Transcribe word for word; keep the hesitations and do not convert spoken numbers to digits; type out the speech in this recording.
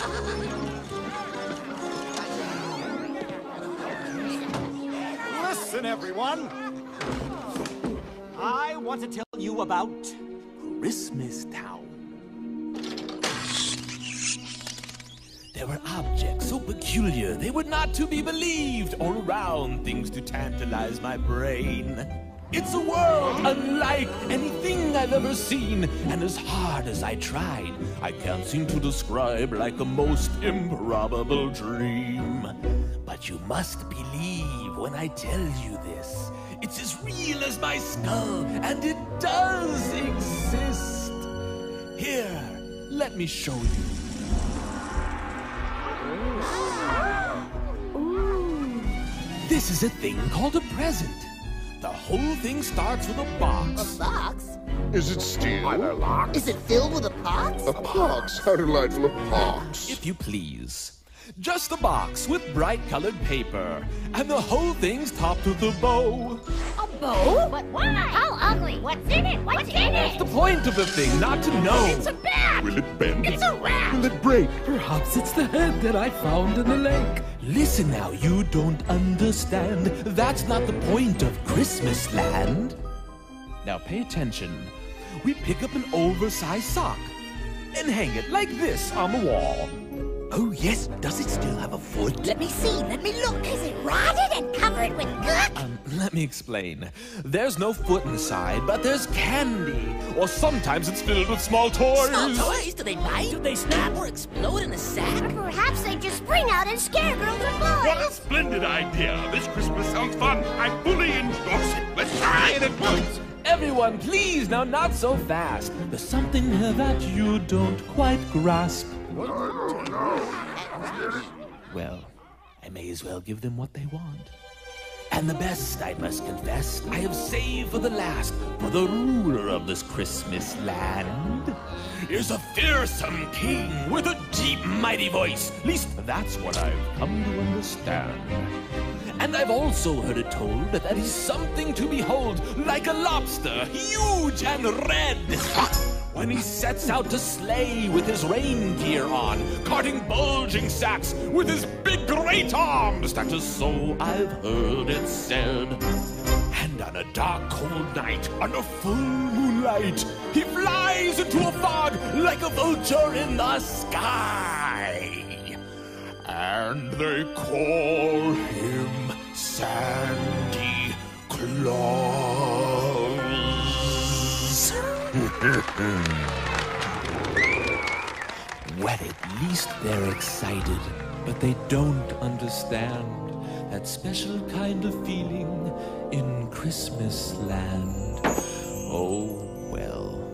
Listen, everyone. I want to tell you about Christmas Town. There were objects so peculiar they were not to be believed, all around things to tantalize my brain. It's a world unlike anything I've ever seen, and as hard as I tried, I can't seem to describe like a most improbable dream. But you must believe when I tell you this. It's as real as my skull, and it does exist. Here, let me show you. This is a thing called a present. The whole thing starts with a box. A box? Is it steel? Are there locks? Is it filled with a pox? A pox? How delightful, a pox. If you please. Just a box with bright-colored paper. And the whole thing's topped with a bow. A bow? But why? How ugly? What's in it? What's in What's it? the point of the thing? Not to know. It's a bat! Will it bend? It's a rat! Will it break? Perhaps it's the head that I found in the lake. Listen now, you don't understand. That's not the point of Christmas Land. Now pay attention. We pick up an oversized sock and hang it like this on the wall. Oh yes, does it still have a foot? Let me see, let me look. Is it rotted and covered with gunk? Um, let me explain. There's no foot inside, but there's candy. Or sometimes it's filled with small toys. Small toys? Do they bite? Do they snap or explode in a sack? Or perhaps they just spring out and scare girls or What a boys. splendid idea. This Christmas sounds fun. I fully endorse it. Let's try it at once. Everyone, please, now not so fast. There's something here that you don't quite grasp. Well, I may as well give them what they want. And the best, I must confess, I have saved for the last, for the ruler of this Christmas land is a fearsome king with a deep, mighty voice. At least that's what I've come to understand. And I've also heard it told that he's something to behold, like a lobster, huge and red. When he sets out to slay with his reindeer on, carting bulging sacks with his big great arms, that is so I've heard it said. And on a dark cold night, under full moonlight, he flies into a fog like a vulture in the sky. And they call him Sandy Claus. Well, at least they're excited, but they don't understand that special kind of feeling in Christmas Land. Oh, well.